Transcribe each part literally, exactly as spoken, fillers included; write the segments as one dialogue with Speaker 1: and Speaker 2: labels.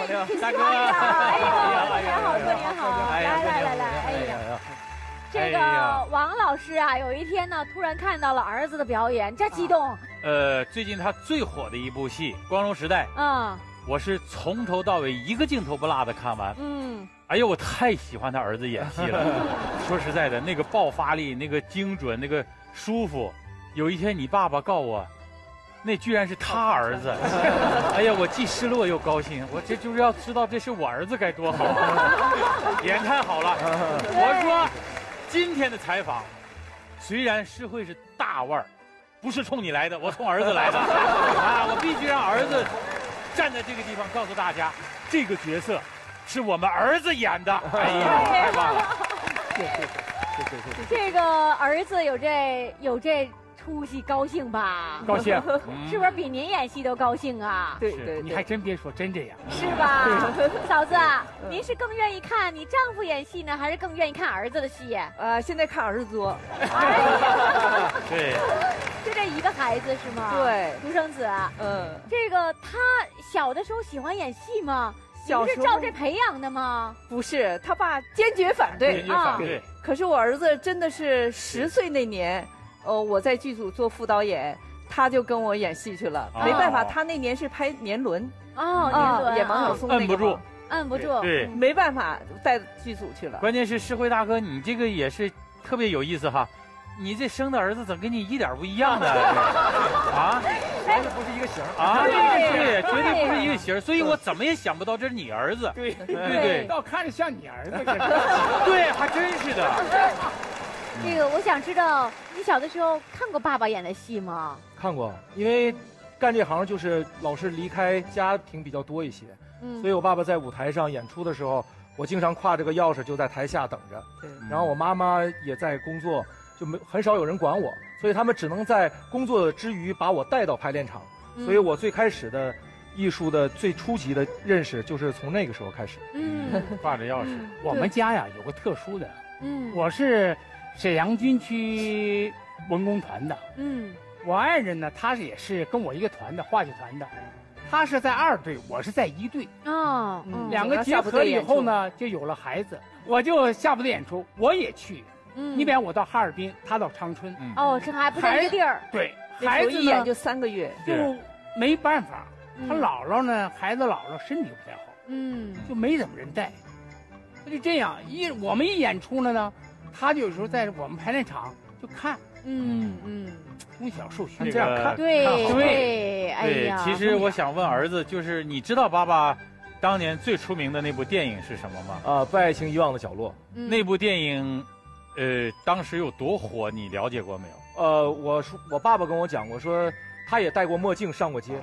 Speaker 1: 你好，
Speaker 2: 大哥，
Speaker 1: 哎呦，过年好，过年好，来来来来，哎呀。这个王老师啊，有一天呢，突然看到了儿子的表演，这激动。
Speaker 2: 呃，最近他最火的一部戏《光荣时代》，嗯，我是从头到尾一个镜头不落的看完。嗯，哎呦，我太喜欢他儿子演戏了。说实在的，那个爆发力，那个精准，那个舒服。有一天你爸爸告我，那居然是他儿子。哎呀，我既失落又高兴。我这就是要知道这是我儿子该多好啊！演太好了。我说。今天的采访，虽然是会是大腕儿，不是冲你来的，我冲儿子来的啊！我必须让儿子站在这个地方，告诉大家，这个角色是我们儿子演的。哎呀，太棒了！谢谢谢谢谢谢。
Speaker 1: 这个儿子有这有这出息，高兴吧？
Speaker 2: 高兴，
Speaker 1: 是不是比您演戏都高兴啊？
Speaker 3: 对对，
Speaker 2: 你还真别说，真这样，
Speaker 1: 是吧？嫂子，您是更愿意看你丈夫演戏呢，还是更愿意看儿子的戏？
Speaker 3: 呃，现在看儿子多。
Speaker 1: 哎呀，
Speaker 2: 对，
Speaker 1: 就这一个孩子是吗？
Speaker 3: 对，
Speaker 1: 独生子。嗯，这个他小的时候喜欢演戏吗？小时候是照这培养的吗？
Speaker 3: 不是，他爸坚决反对
Speaker 2: 啊。
Speaker 3: 对，可是我儿子真的是十岁那年。哦，我在剧组做副导演，他就跟我演戏去了。没办法，他那年是拍年轮，
Speaker 1: 哦，年轮
Speaker 3: 演王晓松那个，
Speaker 2: 摁不住，
Speaker 1: 摁不住，
Speaker 2: 对，
Speaker 3: 没办法带剧组去了。
Speaker 2: 关键是世辉大哥，你这个也是特别有意思哈，你这生的儿子怎么跟你一点不一样呢？啊，
Speaker 4: 绝对不是一个型
Speaker 2: 啊，对，绝对不是一个型，所以我怎么也想不到这是你儿子。
Speaker 4: 对
Speaker 2: 对对，
Speaker 4: 倒看着像你儿子，
Speaker 2: 对，还真是的。
Speaker 1: 这个我想知道，你小的时候看过爸爸演的戏吗？
Speaker 4: 看过，因为干这行就是老是离开家庭比较多一些，嗯，所以我爸爸在舞台上演出的时候，我经常挎着个钥匙就在台下等着，对，然后我妈妈也在工作，就没很少有人管我，所以他们只能在工作之余把我带到排练场，嗯，所以我最开始的艺术的最初级的认识就是从那个时候开始，
Speaker 1: 嗯，
Speaker 2: 挎着钥匙。
Speaker 5: 我们家呀有个特殊的，嗯，我是沈阳军区文工团的，嗯，我爱人呢，他也是跟我一个团的话剧团的，他是在二队，我是在一队，哦，嗯，两个结合以后呢，就有了孩子，我就下部队演出，我也去，嗯，你比方我到哈尔滨，他到长春，
Speaker 1: 嗯，哦，这还不在一个地儿，
Speaker 5: 对，孩子
Speaker 3: 一演就三个月，
Speaker 5: 就没办法，他姥姥呢，孩子姥姥身体不太好，嗯，就没怎么人带，那就这样一我们一演出了呢。他就有时候在我们排练场就看，嗯嗯，从小受训
Speaker 2: 这样看，
Speaker 1: 对对，哎呀，
Speaker 2: 其实我想问儿子，就是你知道爸爸当年最出名的那部电影是什么吗？
Speaker 4: 啊，《被爱情遗忘的角落》。
Speaker 2: 那部电影，呃，当时有多火？你了解过没有？
Speaker 4: 呃，我说我爸爸跟我讲过，说他也戴过墨镜上过街。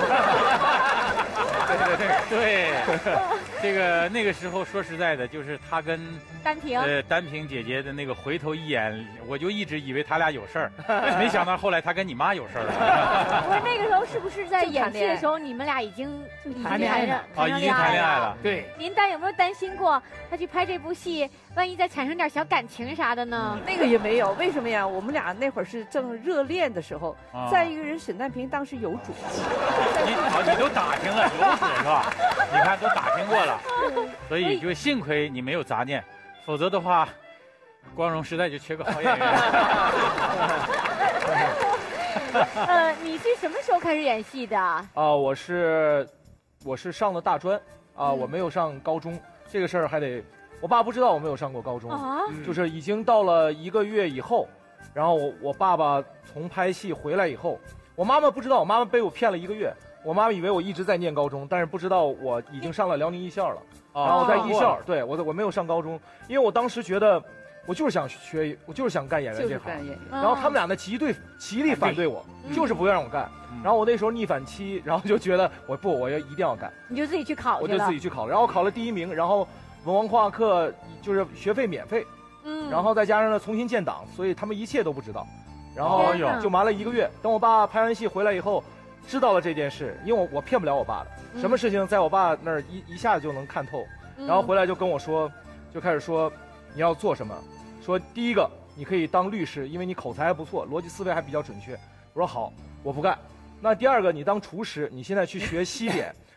Speaker 2: 对对对对，这个那个时候说实在的，就是他跟
Speaker 1: 丹萍
Speaker 2: 呃丹萍姐姐的那个回头一眼，我就一直以为他俩有事儿，没想到后来他跟你妈有事儿了。
Speaker 1: 不是那个时候，是不是在演戏的时候，你们俩已经
Speaker 5: 谈恋爱了
Speaker 2: 啊？已经谈恋爱了。
Speaker 5: 对。
Speaker 1: 您担有没有担心过他去拍这部戏，万一再产生点小感情啥的呢？
Speaker 3: 那个也没有，为什么呀？我们俩那会儿是正热恋的时候，再一个人沈丹萍当时有主。
Speaker 2: 你好，你都打听了有主是吧？你看都打听过了，所以就幸亏你没有杂念，否则的话，光荣时代就缺个好演员。
Speaker 1: 呃，你是什么时候开始演戏的？啊、
Speaker 4: 呃，我是我是上了大专啊、呃嗯，我没有上高中，这个事儿还得我爸不知道我没有上过高中啊，就是已经到了一个月以后，然后我我爸爸从拍戏回来以后，我妈妈不知道，我妈妈被我骗了一个月。我妈妈以为我一直在念高中，但是不知道我已经上了辽宁艺校了。哦、然后在艺校，对我我没有上高中，因为我当时觉得我就是想学，我就是想干演员这行。然后他们俩呢极对极力反对我，嗯、就是不让我干。嗯、然后我那时候逆反期，然后就觉得我不，我要一定要干。
Speaker 1: 你就自己去考去
Speaker 4: 了。我就自己去考，然后考了第一名，然后文王画课就是学费免费，嗯，然后再加上呢重新建档，所以他们一切都不知道。然后就瞒了一个月，等我爸拍完戏回来以后。知道了这件事，因为我我骗不了我爸的，嗯、什么事情在我爸那儿一一下子就能看透，嗯、然后回来就跟我说，就开始说你要做什么，说第一个你可以当律师，因为你口才还不错，逻辑思维还比较准确。我说好，我不干。那第二个你当厨师，你现在去学西点，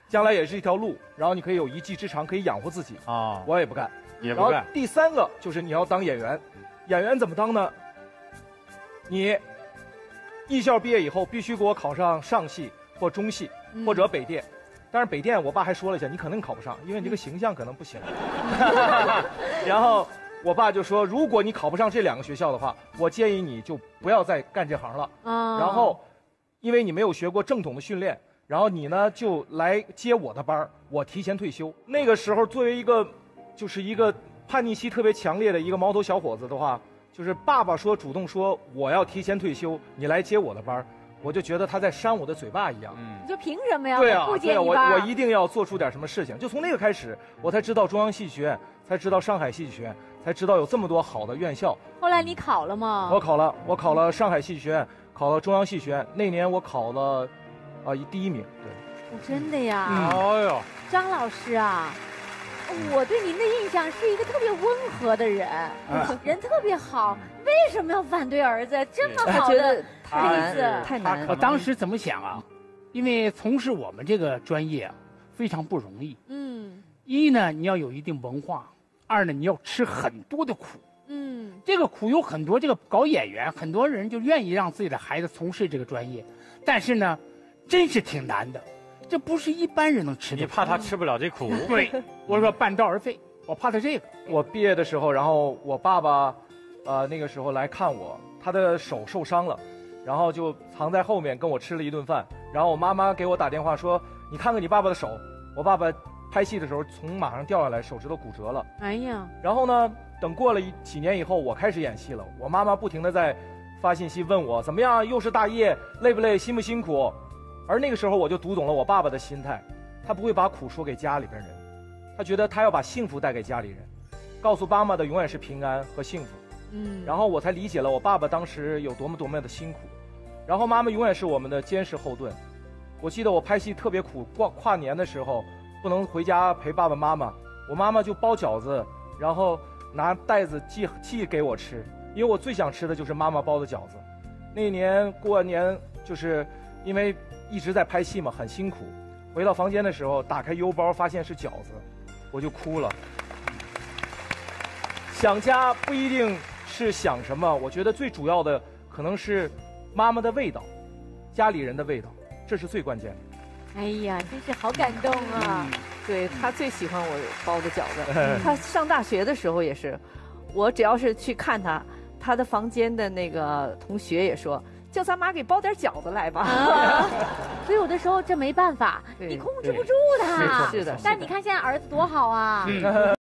Speaker 4: 将来也是一条路，然后你可以有一技之长，可以养活自己啊。我也不干，
Speaker 2: 也不干。
Speaker 4: 然后第三个就是你要当演员，演员怎么当呢？你艺校毕业以后必须给我考上上戏或中戏或者北电。但是北电，我爸还说了一下，你可能考不上，因为你这个形象可能不行。然后我爸就说，如果你考不上这两个学校的话，我建议你就不要再干这行了。啊。然后，因为你没有学过正统的训练，然后你呢就来接我的班，我提前退休。那个时候，作为一个就是一个叛逆期特别强烈的一个毛头小伙子的话，就是爸爸说主动说我要提前退休，你来接我的班。我就觉得他在扇我的嘴巴一样，
Speaker 1: 嗯，你就凭什么呀？
Speaker 4: 对啊，
Speaker 1: 不接
Speaker 4: 对啊，我我一定要做出点什么事情。就从那个开始，我才知道中央戏剧院，才知道上海戏剧学院，才知道有这么多好的院校。
Speaker 1: 后来你考了吗？
Speaker 4: 我考了，我考了上海戏剧学院，考了中央戏剧学院。那年我考了，啊、呃，第一名。对，
Speaker 1: 哦、真的呀？
Speaker 2: 嗯、哦哟，
Speaker 1: 张老师啊。我对您的印象是一个特别温和的人，啊、人特别好，为什么要反对儿子？这么好的孩子，
Speaker 3: 太难。
Speaker 5: 我当时怎么想啊？因为从事我们这个专业啊，非常不容易。嗯，一呢，你要有一定文化；二呢，你要吃很多的苦。嗯，这个苦有很多。这个搞演员，很多人就愿意让自己的孩子从事这个专业，但是呢，真是挺难的。这不是一般人能吃的。
Speaker 2: 你怕他吃不了这苦？
Speaker 5: 对，我说半道而废，我怕他这个。
Speaker 4: 我毕业的时候，然后我爸爸，呃，那个时候来看我，他的手受伤了，然后就藏在后面跟我吃了一顿饭。然后我妈妈给我打电话说：“你看看你爸爸的手。”我爸爸拍戏的时候从马上掉下来，手指头骨折了。哎呀！然后呢，等过了一几年以后，我开始演戏了。我妈妈不停地在发信息问我怎么样，又是大业，累不累，辛不辛苦？而那个时候我就读懂了我爸爸的心态，他不会把苦说给家里边人，他觉得他要把幸福带给家里人，告诉妈妈的永远是平安和幸福。嗯，然后我才理解了我爸爸当时有多么多么的辛苦，然后妈妈永远是我们的坚实后盾。我记得我拍戏特别苦，跨跨年的时候不能回家陪爸爸妈妈，我妈妈就包饺子，然后拿袋子寄寄给我吃，因为我最想吃的就是妈妈包的饺子。那年过年就是因为一直在拍戏嘛，很辛苦。回到房间的时候，打开邮包，发现是饺子，我就哭了。想家不一定是想什么，我觉得最主要的可能是妈妈的味道，家里人的味道，这是最关键的。
Speaker 1: 哎呀，真是好感动啊！
Speaker 3: 嗯、对他最喜欢我包的饺子。他上大学的时候也是，我只要是去看他，他的房间的那个同学也说。叫咱妈给包点饺子来吧，啊、
Speaker 1: 所以有的时候这没办法，你控制不住他。
Speaker 3: 是的，
Speaker 1: 但你看现在儿子多好啊！